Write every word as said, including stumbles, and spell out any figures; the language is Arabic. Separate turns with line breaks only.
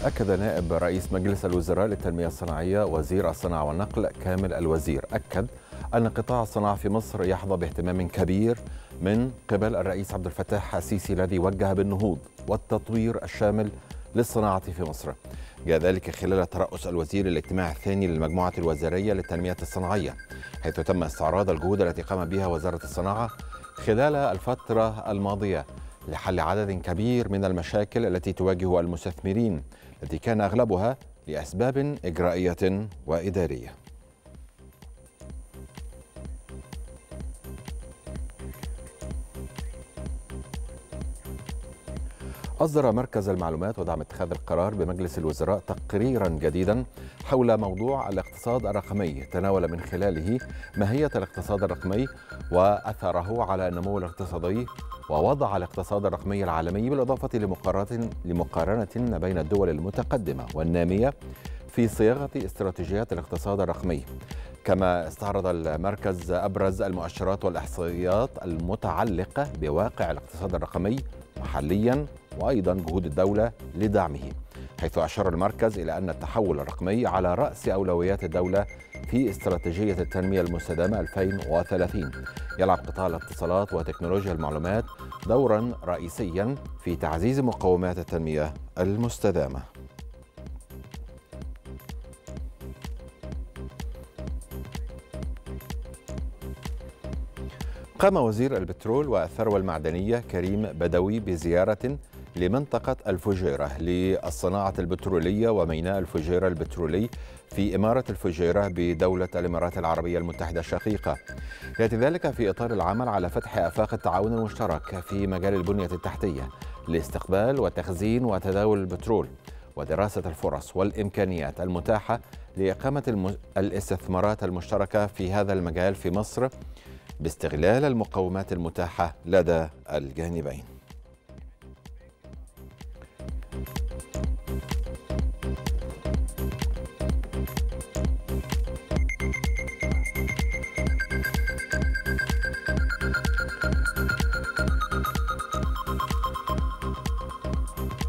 أكد نائب رئيس مجلس الوزراء للتنمية الصناعية وزير الصناعة والنقل كامل الوزير أكد أن قطاع الصناعة في مصر يحظى باهتمام كبير من قبل الرئيس عبد الفتاح السيسي الذي وجه بالنهوض والتطوير الشامل للصناعة في مصر. جاء ذلك خلال ترأس الوزير الاجتماع الثاني للمجموعة الوزارية للتنمية الصناعية، حيث تم استعراض الجهود التي قام بها وزارة الصناعة خلال الفترة الماضية لحل عدد كبير من المشاكل التي تواجه المستثمرين، التي كان أغلبها لأسباب إجرائية وإدارية. أصدر مركز المعلومات ودعم اتخاذ القرار بمجلس الوزراء تقريرا جديدا حول موضوع الاقتصاد الرقمي، تناول من خلاله ماهية الاقتصاد الرقمي وأثره على النمو الاقتصادي، ووضع الاقتصاد الرقمي العالمي بالإضافة لمقارنة لمقارنة بين الدول المتقدمة والنامية في صياغة استراتيجيات الاقتصاد الرقمي. كما استعرض المركز أبرز المؤشرات والإحصائيات المتعلقة بواقع الاقتصاد الرقمي محليا وأيضا جهود الدولة لدعمه، حيث أشار المركز إلى أن التحول الرقمي على رأس أولويات الدولة في استراتيجية التنمية المستدامة ألفين وثلاثين. يلعب قطاع الاتصالات وتكنولوجيا المعلومات دورا رئيسيا في تعزيز مقومات التنمية المستدامة. قام وزير البترول والثروة المعدنية كريم بدوي بزيارة لمنطقة الفجيرة للصناعة البترولية وميناء الفجيرة البترولي في إمارة الفجيرة بدولة الإمارات العربية المتحدة الشقيقة. يأتي ذلك في إطار العمل على فتح آفاق التعاون المشترك في مجال البنية التحتية لاستقبال وتخزين وتداول البترول، ودراسة الفرص والإمكانيات المتاحة لإقامة الاستثمارات المشتركة في هذا المجال في مصر باستغلال المقومات المتاحة لدى الجانبين.